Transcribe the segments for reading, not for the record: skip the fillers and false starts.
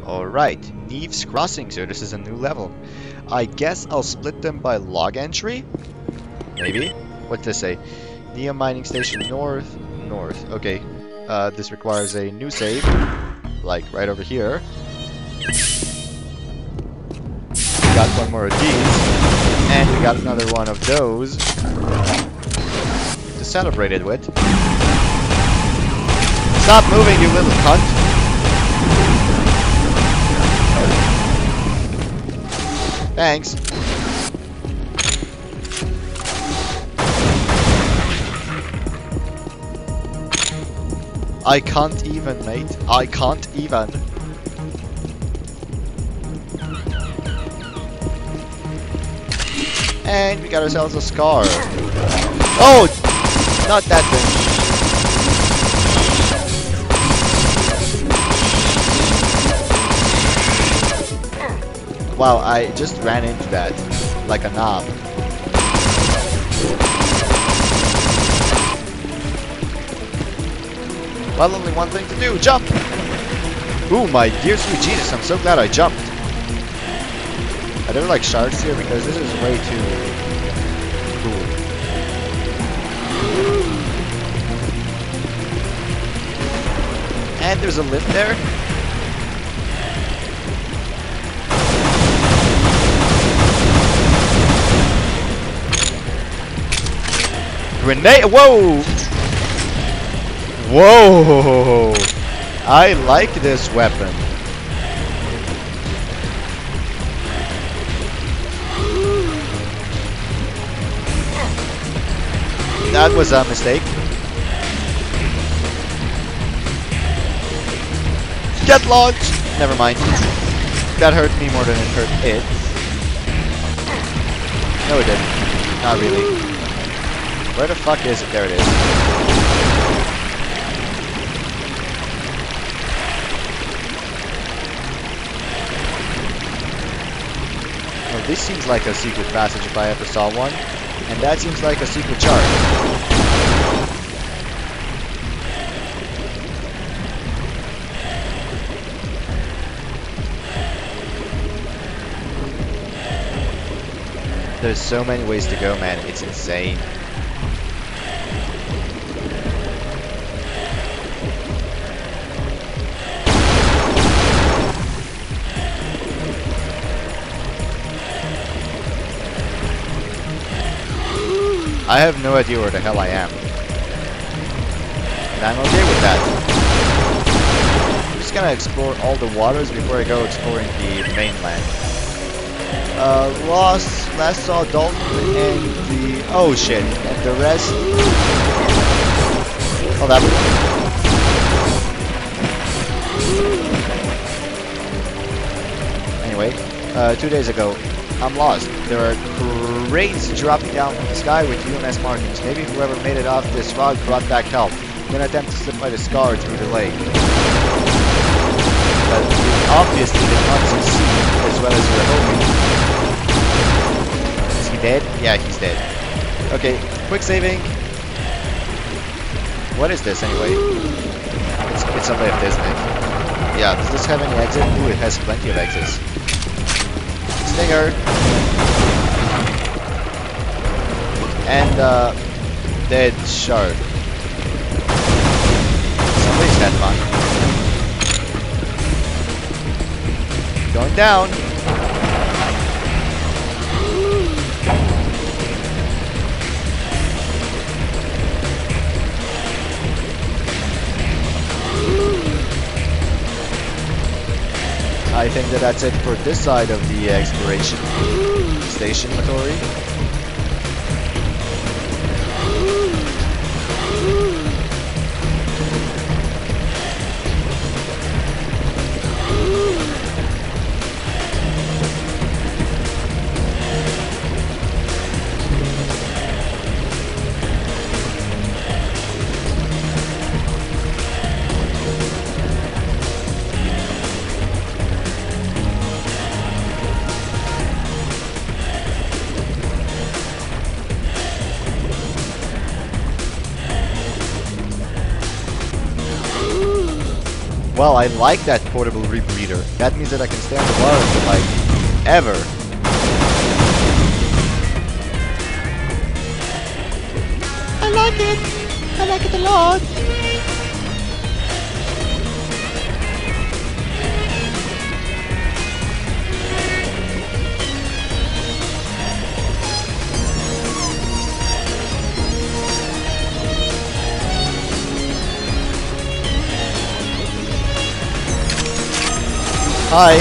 Alright, Neve's Crossing, so this is a new level. I guess I'll split them by log entry? Maybe? What's this say? Neo Mining Station North, North. Okay, this requires a new save, like right over here. We got one more of these, and we got another one of those to celebrate it with. Stop moving, you little cunt! Thanks. I can't even, mate. I can't even. And we got ourselves a scar. Oh! Not that thing. Wow, I just ran into that like a knob. Well, only one thing to do, jump! Ooh, my dear sweet Jesus, I'm so glad I jumped. Are there like shards here? Because this is way too cool. And there's a lift there. Grenade! Whoa! Whoa! I like this weapon. That was a mistake. Get launched! Never mind. That hurt me more than it hurt it. No, it didn't. Not really. Where the fuck is it? There it is. Well, this seems like a secret passage if I ever saw one. And that seems like a secret chart. There's so many ways to go, man. It's insane. I have no idea where the hell I am. And I'm okay with that. I'm just gonna explore all the waters before I go exploring the mainland. Last saw Dalton and the... oh shit, and the rest... oh, that... anyway, 2 days ago, I'm lost. There are crates dropping down from the sky with UMS markings. Maybe whoever made it off this rock brought back help. I'm gonna attempt to slip by the scar through the lake. But you obviously did not succeed as well as you were hoping. Is he dead? Yeah, he's dead. Okay, quick saving. What is this anyway? It's a lift, isn't it? Yeah, does this have any exit? Ooh, it has plenty of exits. Stinger. And dead shark. Somebody's dead fun. Going down. I think that's it for this side of the exploration station, Matori. Well, I like that portable rebreather. That means that I can stay on the water for like ever. I like it. I like it a lot. Hi.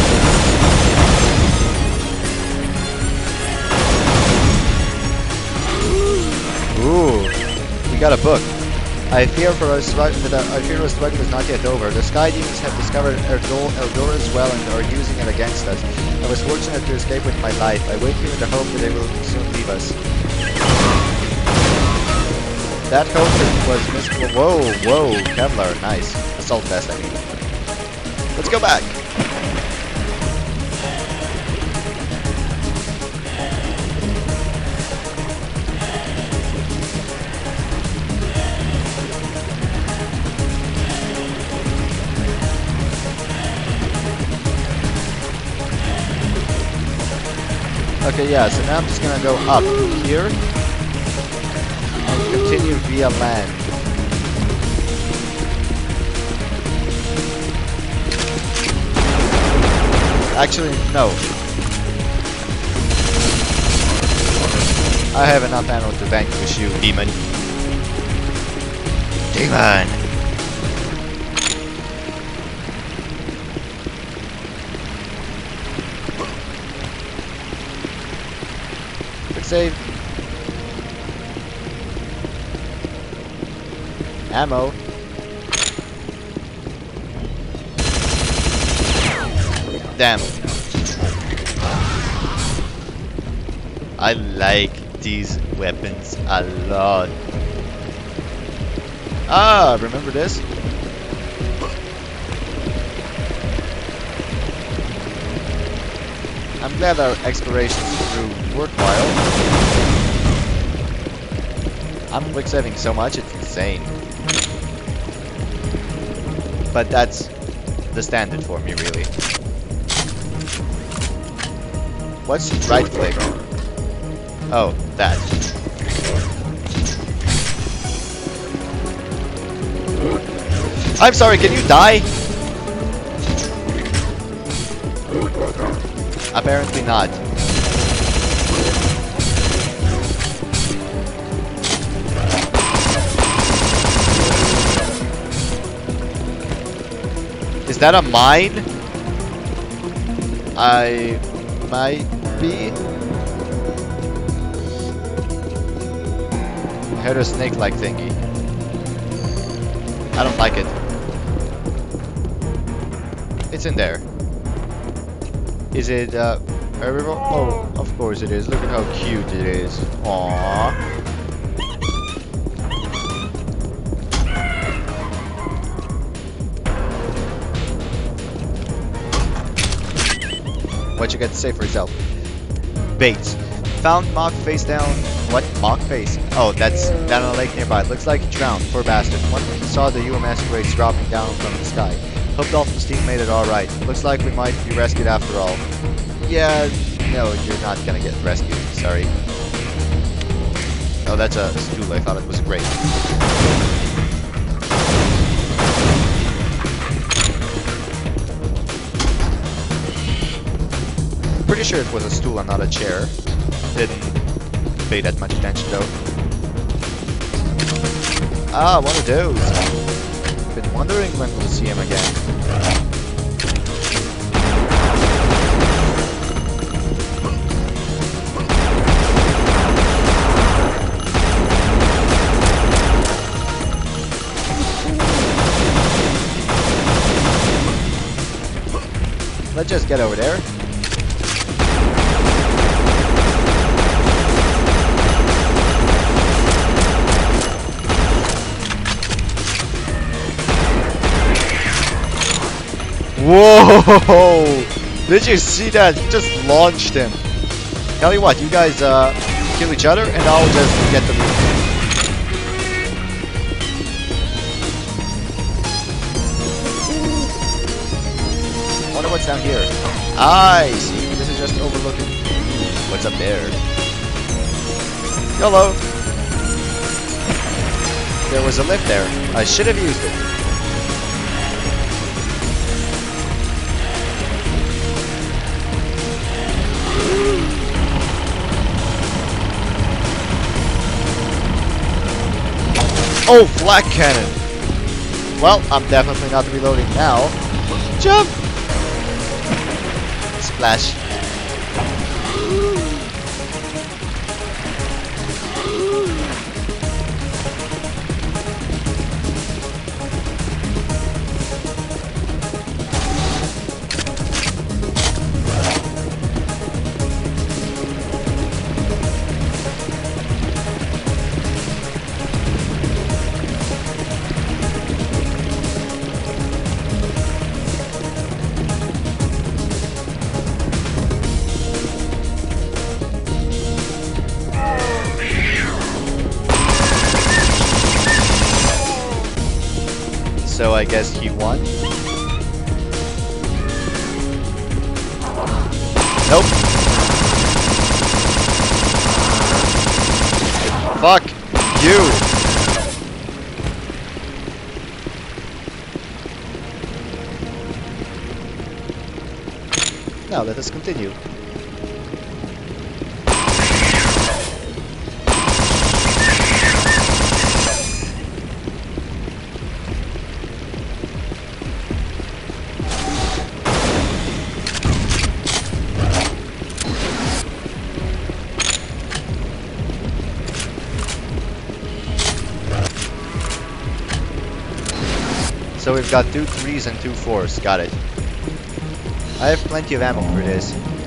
Ooh, we got a book. I fear our struggle is not yet over. The Sky Demons have discovered Eldor as well and are using it against us. I was fortunate to escape with my life. I wait here in the hope that they will soon leave us. That hope was mystical. Whoa, whoa, Kevlar, nice. Assault vest, I mean. Let's go back. Okay, yeah, so now I'm just gonna go up here and continue via land. Actually, no. I have enough ammo to vanquish you, demon. Demon! Save. Ammo. Damn. I like these weapons a lot. Ah, remember this? I'm glad our explorations proved worthwhile. I'm quick saving so much, it's insane. But that's the standard for me, really. What's right click? Oh, that. I'm sorry, can you die? Apparently not. Is that a mine? I might be. I heard a snake-like thingy. I don't like it. It's in there. Is it a river? Oh, of course it is. Look at how cute it is. Aww. What you got to say for yourself? Baits. Found Mock face down. What? Mock face? Oh, that's down on a lake nearby. Looks like he drowned. Poor bastard. One saw the UMS crates dropping down from the sky. Hope Dolphin's team made it alright. Looks like we might be rescued after all. Yeah, no, you're not gonna get rescued. Sorry. Oh, that's a stool. I thought it was great. Pretty sure it was a stool and not a chair. Didn't pay that much attention though. Ah, one of those. Been wondering when we'll see him again. Let's just get over there. Whoa! Did you see that? He just launched him. Tell you what, you guys kill each other and I'll just get the loot. What's down here? I see. This is just overlooking. What's up there? YOLO! There was a lift there. I should have used it. Oh, flak cannon! Well, I'm definitely not reloading now. Jump! Splash. So I guess he won. Nope. Fuck you. Now let us continue. So we've got 2 3s and 2 4s. Got it. I have plenty of ammo for this.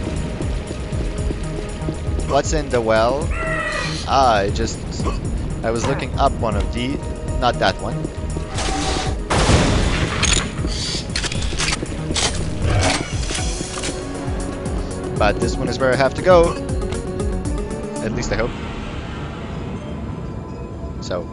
What's in the well? Ah, I was looking up one of the... Not that one. But this one is where I have to go. At least I hope. So...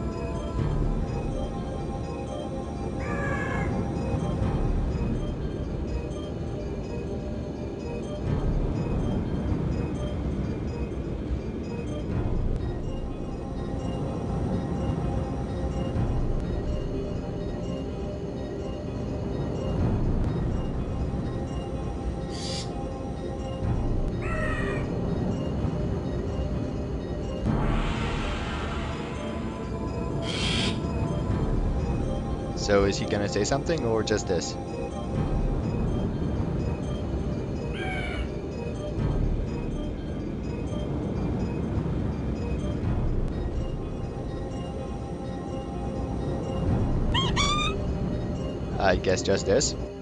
So is he gonna say something or just this? I guess just this.